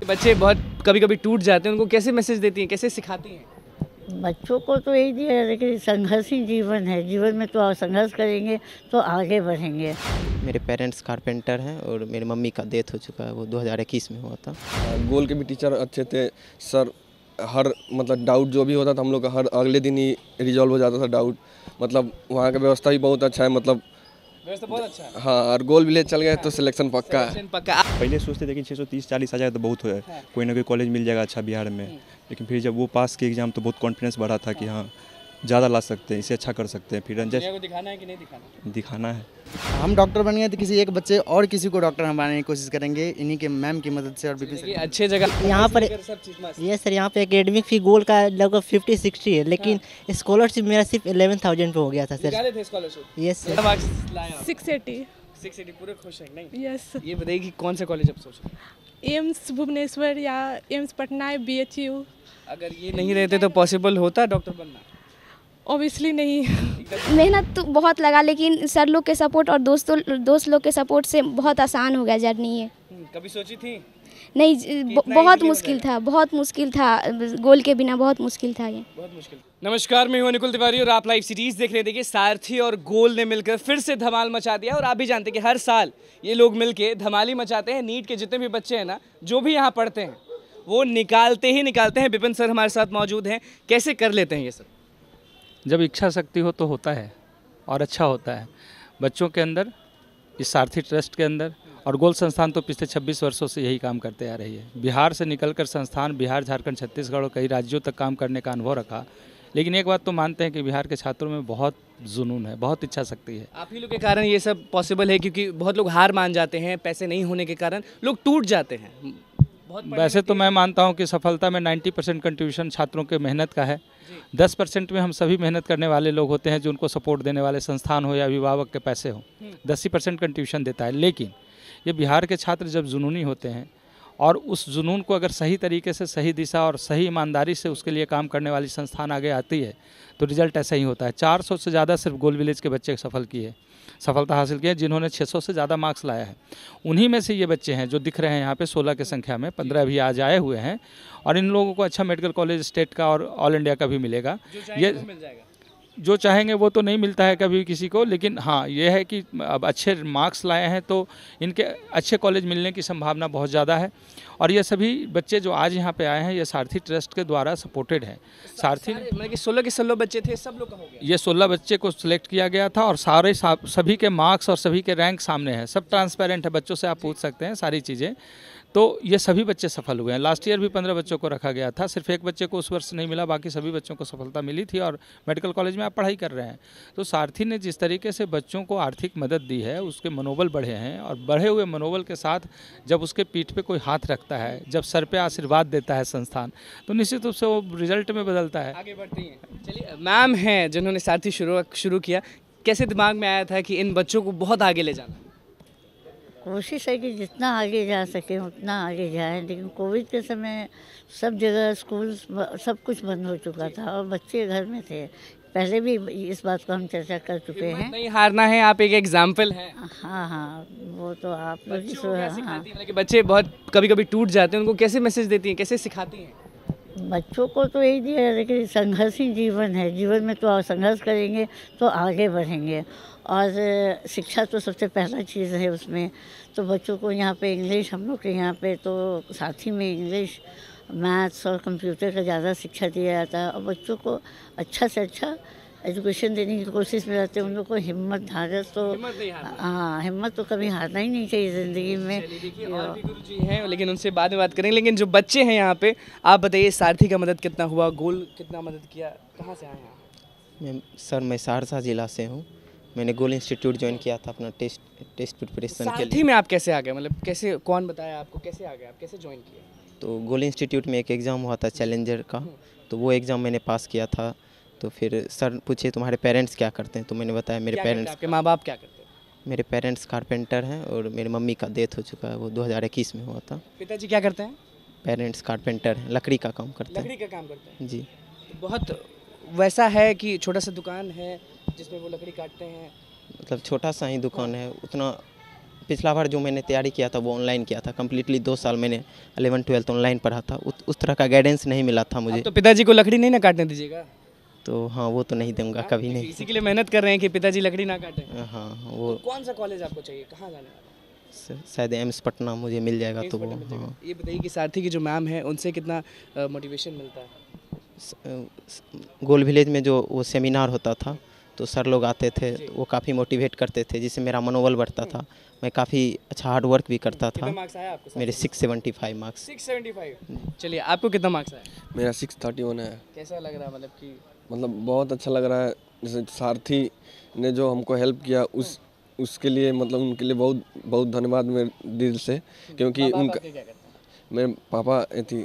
बच्चे बहुत कभी कभी टूट जाते हैं, उनको कैसे मैसेज देती हैं, कैसे सिखाती हैं? बच्चों को तो यही दिया है कि संघर्ष ही जीवन है, जीवन में तो आप संघर्ष करेंगे तो आगे बढ़ेंगे। मेरे पेरेंट्स कारपेंटर हैं और मेरी मम्मी का डेथ हो चुका है, वो 2021 में हुआ था। गोल के भी टीचर अच्छे थे सर। हर मतलब डाउट जो भी होता था हम लोग का हर अगले दिन ही रिजॉल्व हो जाता था डाउट। मतलब वहाँ का व्यवस्था भी बहुत अच्छा है, मतलब व्यवस्था बहुत अच्छा है। हाँ, और गोल भी ले चल गए तो सिलेक्शन पक्का है। पक्का। पहले सोचते थे कि 630-40 आ जाए तो बहुत है, कोई ना कोई कॉलेज मिल जाएगा अच्छा बिहार में। लेकिन फिर जब वो पास किए एग्जाम तो बहुत कॉन्फिडेंस बढ़ा था कि हाँ ज़्यादा ला सकते हैं, इसे अच्छा कर सकते हैं। फिर दुनिया को दिखाना है कि नहीं दिखाना? दिखाना है। हम डॉक्टर बन गए तो किसी एक बच्चे और किसी को डॉक्टर हम बनाने की कोशिश करेंगे इन्हीं के मैम की मदद से और ये अच्छे जगह यहाँ पर ये सर यहाँ पे एकेडमिक फी गोल का लगभग 50-60 है, लेकिन स्कॉलरशिप मेरा सिर्फ 11,000 पे हो गया था सर। निकाले थे स्कॉलरशिप? Yes sir. 680 पूरे खुश हैं नहीं? यस। ये बताइए कि कौन से कॉलेज अब सोच रहे हैं? एम्स भुवनेश्वर या एम्स पटना या BHU। अगर ये नहीं रहते तो पॉसिबल होता डॉक्टर बनना? ऑब्वियसली नहीं। मेहनत तो बहुत लगा, लेकिन सर लोग के सपोर्ट और दोस्त लोग के सपोर्ट से बहुत आसान हो गया जर्नी ये। कभी सोची थी? नहीं, बहुत मुश्किल था, बहुत मुश्किल था, गोल के बिना बहुत मुश्किल था ये। बहुत मुश्किल। नमस्कार, मैं हूं निकुल तिवारी और आप लाइव सीरीज देख रहे हैं। देखिए, सारथी और गोल ने मिलकर फिर से धमाल मचा दिया। और आप भी जानते हैं कि हर साल ये लोग मिलके धमाल ही मचाते हैं। नीट के जितने भी बच्चे हैं ना, जो भी यहाँ पढ़ते हैं, वो निकालते ही निकालते हैं। विपिन सर हमारे साथ मौजूद हैं। कैसे कर लेते हैं ये सब? जब इच्छा शक्ति हो तो होता है और अच्छा होता है। बच्चों के अंदर, इस सारथी ट्रस्ट के अंदर और गोल संस्थान तो पिछले 26 वर्षों से यही काम करते आ रही है। बिहार से निकलकर संस्थान बिहार, झारखंड, छत्तीसगढ़ और कई राज्यों तक काम करने का अनुभव रखा। लेकिन एक बात तो मानते हैं कि बिहार के छात्रों में बहुत जुनून है, बहुत इच्छा शक्ति है। आप ही लोग के कारण ये सब पॉसिबल है, क्योंकि बहुत लोग हार मान जाते हैं, पैसे नहीं होने के कारण लोग टूट जाते हैं। वैसे तो मैं मानता हूं कि सफलता में 90% कंट्रीब्यूशन छात्रों के मेहनत का है। 10% में हम सभी मेहनत करने वाले लोग होते हैं, जो उनको सपोर्ट देने वाले संस्थान हो या अभिभावक के पैसे हो। 10% कंट्रीब्यूशन देता है। लेकिन ये बिहार के छात्र जब जुनूनी होते हैं और उस जुनून को अगर सही तरीके से, सही दिशा और सही ईमानदारी से उसके लिए काम करने वाली संस्थान आगे आती है तो रिजल्ट ऐसा ही होता है। 400 से ज़्यादा सिर्फ गोल विलेज के बच्चे सफलता हासिल की है, जिन्होंने 600 से ज़्यादा मार्क्स लाया है। उन्हीं में से ये बच्चे हैं जो दिख रहे हैं यहाँ पे 16 की संख्या में, 15 अभी आज आए हुए हैं। और इन लोगों को अच्छा मेडिकल कॉलेज स्टेट का और ऑल इंडिया का भी मिलेगा। ये मिल जाएगा। जो चाहेंगे वो तो नहीं मिलता है कभी किसी को, लेकिन हाँ ये है कि अब अच्छे मार्क्स लाए हैं तो इनके अच्छे कॉलेज मिलने की संभावना बहुत ज़्यादा है। और ये सभी बच्चे जो आज यहाँ पे आए हैं, ये सारथी ट्रस्ट के द्वारा सपोर्टेड है। सारथी मतलब कि 16 के 16 बच्चे थे, सब लोग का हो गया? ये 16 बच्चे को सिलेक्ट किया गया था और सभी के मार्क्स और सभी के रैंक सामने हैं। सब ट्रांसपेरेंट है, बच्चों से आप पूछ सकते हैं सारी चीज़ें। तो ये सभी बच्चे सफल हुए हैं। लास्ट ईयर भी 15 बच्चों को रखा गया था, सिर्फ एक बच्चे को उस वर्ष नहीं मिला, बाकी सभी बच्चों को सफलता मिली थी और मेडिकल कॉलेज में आप पढ़ाई कर रहे हैं। तो सारथी ने जिस तरीके से बच्चों को आर्थिक मदद दी है, उसके मनोबल बढ़े हैं। और बढ़े हुए मनोबल के साथ जब उसके पीठ पे कोई हाथ रखता है, जब सर पे आशीर्वाद देता है संस्थान, तो निश्चित रूप से वो रिजल्ट में बदलता है, आगे बढ़ती हैं। चलिए, मैम हैं जिन्होंने सारथी शुरू किया, कैसे दिमाग में आया था कि इन बच्चों को बहुत आगे ले जाना? कोशिश है कि जितना आगे जा सके उतना आगे जाए, लेकिन कोविड के समय सब जगह स्कूल सब कुछ बंद हो चुका था और बच्चे घर में थे। पहले भी इस बात को हम चर्चा कर चुके हैं। नहीं हारना है, आप एक एग्जाम्पल हैं। हाँ, वो तो आप लोग मतलब कि बच्चे बहुत कभी कभी टूट जाते हैं, उनको कैसे मैसेज देती हैं, कैसे सिखाती हैं? बच्चों को तो यही दिया है कि संघर्ष ही जीवन है, जीवन में तो आप संघर्ष करेंगे तो आगे बढ़ेंगे। और शिक्षा तो सबसे पहला चीज़ है उसमें। तो बच्चों को यहाँ पे इंग्लिश, हम लोग के यहाँ पे तो साथ ही में इंग्लिश, मैथ्स और कंप्यूटर का ज़्यादा शिक्षा दिया जाता है। और बच्चों को अच्छा से अच्छा एजुकेशन देने की कोशिश में रहते हैं। उन लोग को हिम्मत, धारस तो हाँ, हिम्मत तो कभी हारना ही नहीं चाहिए ज़िंदगी में। और भी गुरु जी हैं, लेकिन उनसे बाद में बात करेंगे। लेकिन जो बच्चे हैं यहाँ पे, आप बताइए सारथी का मदद कितना हुआ, गोल कितना मदद किया, कहाँ से आए हैं? मैं सहरसा ज़िला से हूँ। मैंने गोल इंस्टीट्यूट ज्वाइन किया था अपना टेस्ट प्रिपरेशन के लिए। सारथी में आप कैसे आ गए, मतलब कैसे, कौन बताया आपको, कैसे आ गए आप, कैसे ज्वाइन किया? तो गोल इंस्टीट्यूट में एक एग्ज़ाम हुआ था चैलेंजर का, तो वो एग्ज़ाम मैंने पास किया था। तो फिर सर पूछे तुम्हारे पेरेंट्स क्या करते हैं, तो मैंने बताया मेरे पेरेंट्स, आपके माँ बाप क्या करते हैं? मेरे पेरेंट्स कारपेंटर हैं और मेरी मम्मी का डेथ हो चुका है, वो 2021 में हुआ था। पिताजी क्या करते हैं? पेरेंट्स कारपेंटर हैं, लकड़ी का काम करते हैं। लकड़ी का काम करते हैं जी। तो बहुत वैसा है कि छोटा सा दुकान है जिसमें वो लकड़ी काटते हैं? मतलब छोटा सा ही दुकान है, उतना पिछला बार जो मैंने तैयारी किया था वो ऑनलाइन किया था कम्प्लीटली। 2 साल मैंने 11-12 ऑनलाइन पढ़ा था। उस तरह का गाइडेंस नहीं मिला था मुझे। तो पिताजी को लकड़ी नहीं ना काटने दीजिएगा। तो हाँ, वो तो नहीं दूंगा, कभी नहीं। इसी के लिए मेहनत कर रहे हैं कि पिताजी लकड़ी ना काटें। हाँ वो कौन सा कॉलेज आपको चाहिए, कहाँ जाने वाला? शायद एम्स पटना मुझे मिल जाएगा तो वो। हाँ, ये बताइए कि सारथी की जो मैम है उनसे कितना मोटिवेशन मिलता है? गोल विलेज में जो वो सेमिनार होता था तो सर लोग आते थे, वो काफ़ी मोटिवेट करते थे, जिससे मेरा मनोबल बढ़ता था। मैं काफ़ी अच्छा हार्ड वर्क भी करता था। मार्क्स आया आपको? मेरे 675 मार्क्स। 675। चलिए, आपको कितना मार्क्स आया? मेरा 631 है। कैसा लग रहा है, मतलब कि? मतलब बहुत अच्छा लग रहा है। जैसे सारथी ने जो हमको हेल्प किया उसके लिए, मतलब उनके लिए बहुत बहुत धन्यवाद मेरे दिल से, क्योंकि उनका मेरे पापा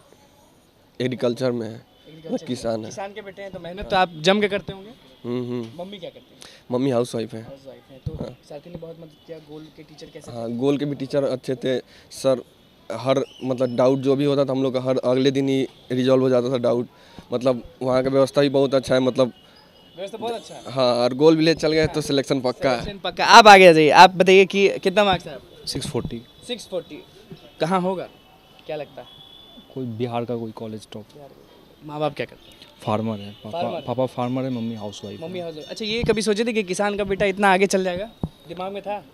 एग्रीकल्चर में है, किसान है। किसान के बेटे हैं तो मेहनत तो आप जम के करते होंगे। मम्मी क्या करती हैं? मम्मी हाउस वाइफ है। तो सारथी ने बहुत मदद किया। गोल के टीचर कैसे? हाँ, गोल के भी टीचर अच्छे थे सर। हर मतलब डाउट जो भी होता था हम लोग का हर अगले दिन ही रिजॉल्व हो जाता था डाउट। मतलब वहाँ का व्यवस्था भी बहुत अच्छा है। मतलब व्यवस्था बहुत अच्छा है। हाँ, और गोल विलेज चल गए तो सिलेक्शन पक्का है। पक्का। आप आगे आ जाइए, आप बताइए कि कितना मार्क्स है? 640। 640 कहाँ होगा, क्या लगता है? कोई बिहार का कोई कॉलेज टॉप। माँ बाप क्या करते हैं? फार्मर है। पापा फार्मर है, मम्मी हाउस वाइफ। मम्मी हाउस वाइफ। अच्छा, ये कभी सोचे थे कि किसान का बेटा इतना आगे चल जाएगा? दिमाग में था?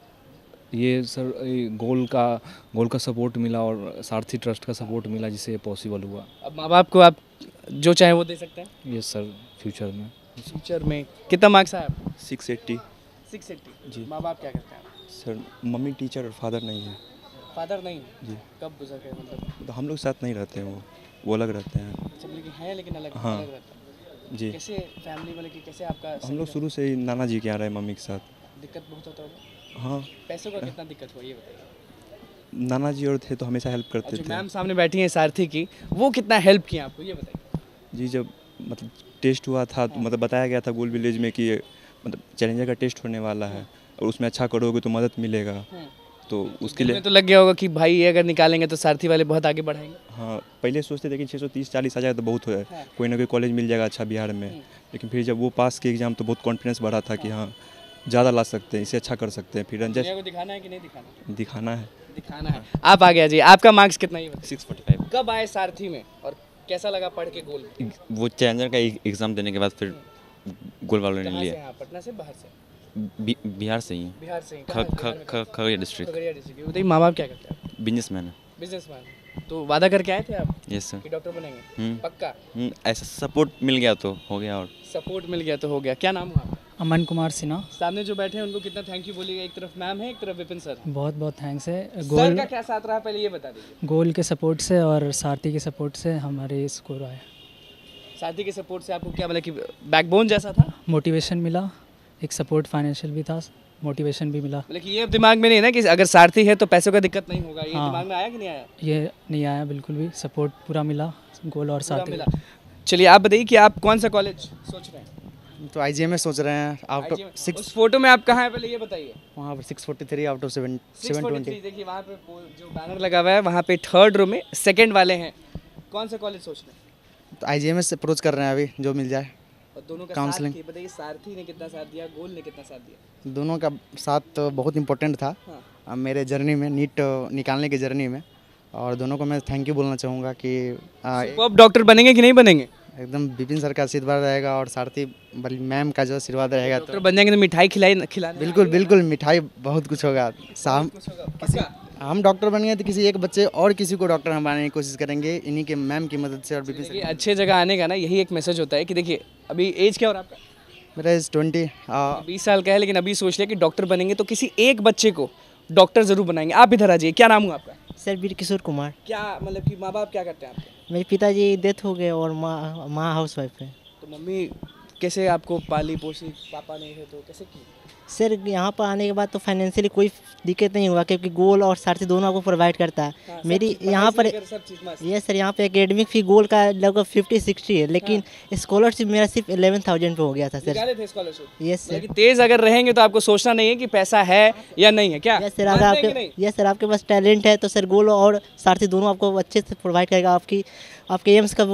ये सर गोल का सपोर्ट मिला और सारथी ट्रस्ट का सपोर्ट मिला, जिससे ये पॉसिबल हुआ। अब माँ बाप को आप जो चाहे वो दे सकते हैं? यस सर, फ्यूचर में। कितना मार्क्स आया आपको? 680। 680 जी। माँ बाप क्या करते हैं? सर मम्मी टीचर और फादर नहीं है। फादर नहीं? जी। कब गुजर गए मतलब? तो हम लोग साथ नहीं रहते हैं, वो अलग रहते हैं। अच्छा, लेकिन है, लेकिन अलग हाँ। अलग रहता है। जी। कैसे फैमिली मतलब कि कैसे आपका? हम लोग शुरू से ही नाना जी के यहाँ रहे, मम्मी के साथ। दिक्कत बहुत होता होगा? हाँ। पैसों का कितना दिक्कत हुआ, ये बताइए। नाना जी और थे तो हमेशा हेल्प करते जो थे। मैम सामने बैठी हैं सारथी की, वो कितना हेल्प किया आपको, ये बताइए। जी, जब मतलब टेस्ट हुआ था तो मतलब बताया गया था गोल विलेज में कि मतलब चैलेंजर का टेस्ट होने वाला है और उसमें अच्छा करोगे तो मदद मिलेगा। तो उसके लिए तो लग गया होगा कि भाई ये अगर निकालेंगे तो सारथी वाले बहुत आगे बढ़ाएंगे। हाँ, पहले सोचते थे कि 630-40 आ जाए तो बहुत है, कोई ना कोई कॉलेज मिल जाएगा अच्छा बिहार में। लेकिन फिर जब वो पास किए एग्जाम तो बहुत कॉन्फिडेंस बढ़ा था कि हाँ ज़्यादा ला सकते हैं, इसे अच्छा कर सकते हैं। फिर दुनिया को दिखाना है कि नहीं दिखाना? दिखाना है। आप आगे आ जाइए, आपका मार्क्स कितना? ये 645। कब आए सारथी में और कैसा लगा पढ़ के गोल? वो चैलेंजर का एग्ज़ाम देने के बाद फिर गोल वालों ने लिया। पटना से, बाहर से? बिहार से ही। बिहार से? खगड़िया डिस्ट्रिक्ट। बताइए, माँ बाप क्या करते हैं? बिजनेसमैन है। बिजनेसमैन। तो वादा करके आए थे आप? Yes sir. कि डॉक्टर बनेंगे? पक्का? ऐसा सपोर्ट मिल गया तो हो गया। और सपोर्ट मिल गया तो हो गया। क्या नाम हुआ आपका? अमन कुमार सिन्हा। सामने जो बैठे हैं उनको कितना थैंक यू बोलिएगा? एक तरफ मैम है, एक तरफ विपिन सर। बहुत बहुत थैंक्स है। सर का क्या साथ रहा पहले ये बता दीजिए। गोल के सपोर्ट से और सारथी के सपोर्ट से हमारे स्कोर आया। सारथी के सपोर्ट से आपको क्या मतलब कि बैकबोन जैसा था? मोटिवेशन मिला, एक सपोर्ट फाइनेंशियल भी था, मोटिवेशन भी मिला। मतलब कि ये अब दिमाग में नहीं है ना कि अगर सारथी है तो पैसों का दिक्कत नहीं होगा, ये दिमाग में आया कि नहीं आया? ये नहीं आया, बिल्कुल भी सपोर्ट पूरा मिला गोल और सारथी। चलिए, आप बताइए कि आप कौन सा कॉलेज सोच रहे हैं? तो IGM में सोच रहे हैं। आउट ऑफ 6 उस फोटो में आप कहाँ हैं पहले ये बताइए? वहाँ पर 643 आउट ऑफ 720। देखिए वहाँ पे जो बैनर लगा हुआ है वहाँ पे 3rd रो में 2nd वाले हैं। कौन सा कॉलेज सोच रहे हैं? तो IGM से अप्रोच कर रहे हैं अभी, जो मिल जाए। और दोनों का काउंसलिंग बताइए, सारथी ने कितना साथ दिया, गोल ने कितना साथ दिया? दोनों का साथ तो बहुत इम्पोर्टेंट था मेरे जर्नी में, नीट निकालने की जर्नी में। और दोनों को मैं थैंक यू बोलना चाहूँगा कि अब डॉक्टर बनेंगे कि नहीं बनेंगे? एकदम विपिन सर का आशीर्वाद रहेगा और सारथी मैम का जो आशीर्वाद रहेगा तो बन जाएंगे। तो मिठाई खिलाना? बिल्कुल मिठाई बहुत कुछ होगा। हम डॉक्टर बन गए तो किसी एक बच्चे और किसी को डॉक्टर हम बनाने की कोशिश करेंगे, इन्हीं के मैम की मदद से और विपिन सर। अच्छे जगह आने का ना यही एक मैसेज होता है कि देखिए, अभी एज क्या हो रहा है आपका? मेरा एज 20 साल का है, लेकिन अभी सोच लिया कि डॉक्टर बनेंगे तो किसी एक बच्चे को डॉक्टर जरूर बनाएंगे। आप इधर आ जाइए, क्या नाम हुआ आपका? सर वीर किशोर कुमार। क्या मतलब कि माँ बाप क्या करते हैं आपके? मेरे पिताजी डेथ हो गए और माँ हाउस वाइफ है। तो मम्मी कैसे आपको पाली पोसी? पापा नहीं है तो कैसे की? सर यहाँ पर आने के बाद तो फाइनेंशियली कोई दिक्कत नहीं हुआ, क्योंकि गोल और सारथी दोनों आपको प्रोवाइड करता है। मेरी यहाँ पर ये सर यहाँ पे एकेडमिक फ़ी गोल का लगभग 50-60 है, लेकिन स्कॉलरशिप मेरा सिर्फ 11,000 पे हो गया था सर। Yes sir. तेज अगर रहेंगे तो आपको सोचना नहीं है कि पैसा है या नहीं है। क्या? यस सर, आपके पास टैलेंट है तो सर गोल और सारथी दोनों आपको अच्छे से प्रोवाइड करेगा। आपके एम्स का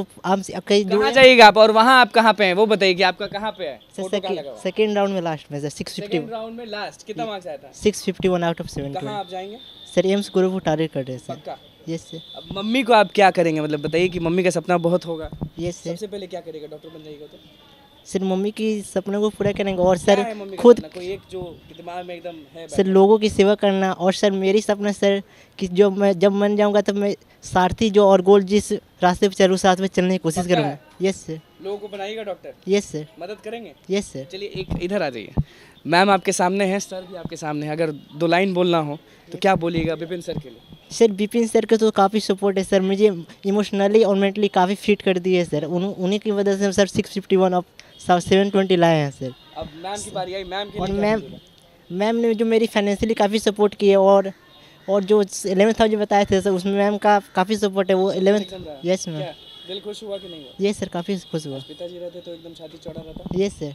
कहाँ जाइएगा आप और वहाँ आप कहाँ पे हैं वो बताइए कि आपका कहाँ पे है? सेकेंड राउंड में लास्ट में सर 650 सेकंड राउंड में लास्ट कितना मार्क्स आया था? 651 आउट ऑफ 720। कहाँ आप जाएंगे? सर एम्स गोरखपुर टारगेट कर रहे हैं सर। पक्का? Yes sir. अब मम्मी को आप क्या करेंगे, मतलब बताइए कि मम्मी का सपना बहुत होगा। Yes sir. सबसे पहले क्या करेगा, डॉक्टर बन जाएगा तो? सर मम्मी की सपनों को पूरा करेंगे और सर क्या है मम्मी का खुद सपना? कोई एक जो दिमाग में एकदम है सर लोगों की सेवा करना। और सर मेरी सपना सर कि जो मैं जब बन जाऊंगा तब मैं सारथी जो और गोल जिस रास्ते पे चलूँ साथ में चलने की कोशिश पक्का करूँगा। है? Yes sir. लोगों को बनाइएगा डॉक्टर? Yes sir. मदद करेंगे? Yes sir. चलिए एक इधर आ जाइए। मैम आपके सामने है, सर भी आपके सामने है। अगर 2 लाइन बोलना हो तो क्या बोलिएगा विपिन सर के लिए? सर विपिन सर का तो काफ़ी सपोर्ट है सर, मुझे इमोशनली और मेंटली काफ़ी फिट कर दिए सर। उन्हीं की वजह से सर 651 ऑफ 720 लाए हैं सर। अब मैम की बारी आई, मैम के और लिए क्या बोलिएगा? मैम ने जो मेरी फाइनेंशियली काफ़ी सपोर्ट की है और जो 11th था जो बताए थे सर उसमें मैम का काफ़ी सपोर्ट है। वो 11th। Yes ma'am. क्या दिल खुश हुआ कि नहीं हुआ? यस सर काफ़ी खुश हुआ। पिताजी रहते तो एकदम छाती चौड़ा रहता। Yes sir.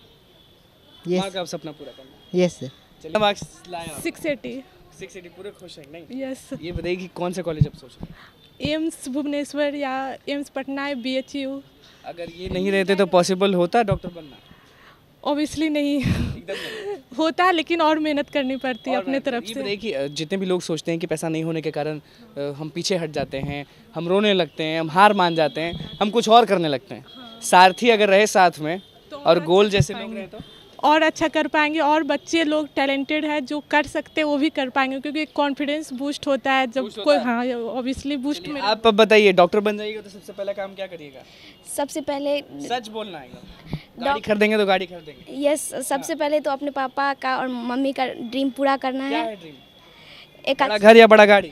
माँ का सपना पूरा करना। Yes sir. चलिए मार्क्स लाया आप। 680। 680 पूरे खुश हैं नहीं? यस। ये बताइए कि कौन से कॉलेज अब सोच रहे हैं? एम्स भुवनेश्वर या एम्स पटना, BHU। अगर ये नहीं रहते तो पॉसिबल होता डॉक्टर बनना? ऑब्वियसली नहीं एकदम नहीं। होता है, लेकिन और मेहनत करनी पड़ती है और अपने तरफ ये से। बताइए कि जितने भी लोग सोचते हैं कि पैसा नहीं होने के कारण हम पीछे हट जाते हैं, हम रोने लगते हैं, हम हार मान जाते हैं, हम कुछ और करने लगते हैं। सारथी अगर रहे साथ में और गोल जैसे लोग रहे तो और अच्छा कर पाएंगे। और बच्चे लोग टैलेंटेड है जो कर सकते हैं वो भी कर पाएंगे, क्योंकि कॉन्फिडेंस बूस्ट होता है जब कोई। हाँ ऑब्वियसली बूस्ट में। आप अब बताइए, डॉक्टर बन जाइएगा तो सबसे पहला काम क्या करिएगा? सबसे पहले सच बोलना है। गाड़ी खरीदेंगे तो गाड़ी खरीदेंगे? यस, सबसे पहले तो अपने पापा का और मम्मी का ड्रीम पूरा करना क्या है। है ड्रीम? एक बड़ा घर या बड़ा गाड़ी?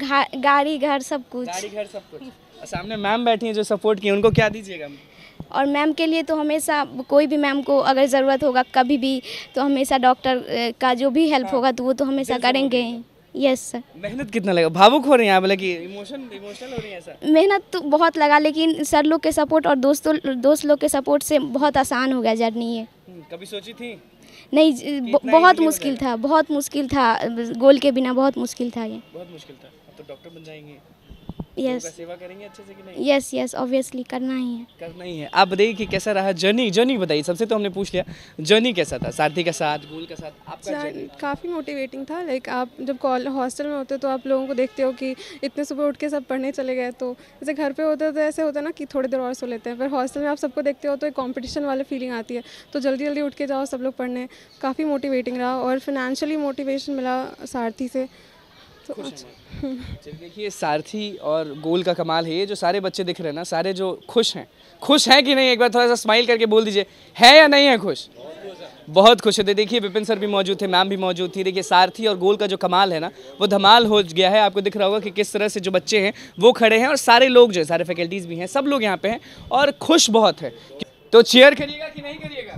गाड़ी घर सब कुछ। गाड़ी घर सब कुछ। और सामने मैम बैठी हैं जो सपोर्ट की, उनको क्या दीजिएगा? और मैम के लिए तो हमेशा कोई भी मैम को अगर ज़रूरत होगा कभी भी तो हमेशा डॉक्टर का जो भी हेल्प होगा तो वो तो हमेशा करेंगे। Yes sir. मेहनत कितना लगा? भावुक हो रही हैं आप, बोले कि इमोशनल हो रही हैं ऐसा? मेहनत तो बहुत लगा, लेकिन सर लोग के सपोर्ट और दोस्त लोग के सपोर्ट से बहुत आसान हो गया जर्नी ये। कभी सोची थी? नहीं, बहुत मुश्किल था, बहुत मुश्किल था। गोल के बिना बहुत मुश्किल था ये। बहुत मुश्किल था। अब तो डॉक्टर बन जाएंगे। यस। सेवा करेंगे अच्छे से कि नहीं? यस ऑब्वियसली करना ही है। करना ही है। आप बताइए कि कैसा रहा जर्नी बताइए। सबसे तो हमने पूछ लिया जर्नी कैसा था, सारथी के साथ, गोल के साथ आपका जर्नी? काफ़ी मोटिवेटिंग था। लाइक आप जब हॉस्टल में होते हो तो आप लोगों को देखते हो कि इतने सुबह उठ के सब पढ़ने चले गए, तो जैसे घर पे होते तो ऐसे होता है ना कि थोड़ी देर और सो लेते हैं, पर हॉस्टल में आप सबको देखते हो तो एक कॉम्पिटिशन वाली फीलिंग आती है, तो जल्दी जल्दी उठ के जाओ सब लोग पढ़ने। काफ़ी मोटिवेटिंग रहा और फिनेंशियली मोटिवेशन मिला सारथी से। तो चलिए देखिए, सारथी और गोल का कमाल है। ये जो सारे बच्चे दिख रहे हैं ना, सारे जो खुश हैं कि नहीं? एक बार थोड़ा सा स्माइल करके बोल दीजिए, है या नहीं है खुश? बहुत खुश है। देखिए विपिन सर भी मौजूद थे, मैम भी मौजूद थी। देखिए सारथी और गोल का जो कमाल है ना, वो धमाल हो गया है। आपको दिख रहा होगा कि किस तरह से जो बच्चे हैं वो खड़े हैं और सारे लोग जो है, सारे फैकल्टीज़ भी हैं, सब लोग यहाँ पे हैं और खुश बहुत है। तो चीयर करिएगा कि नहीं करिएगा?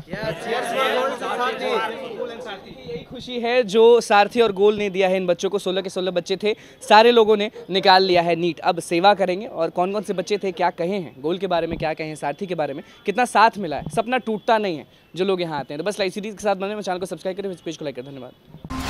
यही खुशी है जो सारथी और गोल ने दिया है इन बच्चों को। 16 के 16 बच्चे थे, सारे लोगों ने निकाल लिया है नीट। अब सेवा करेंगे और कौन कौन से बच्चे थे, क्या कहे हैं गोल के बारे में, क्या कहे हैं सारथी के बारे में, कितना साथ मिला है। सपना टूटता नहीं है जो लोग यहाँ आते हैं। तो बस लाइव सीरीज के साथ बने, चैनल को सब्सक्राइब करें, इस पेज को लाइक करें। धन्यवाद।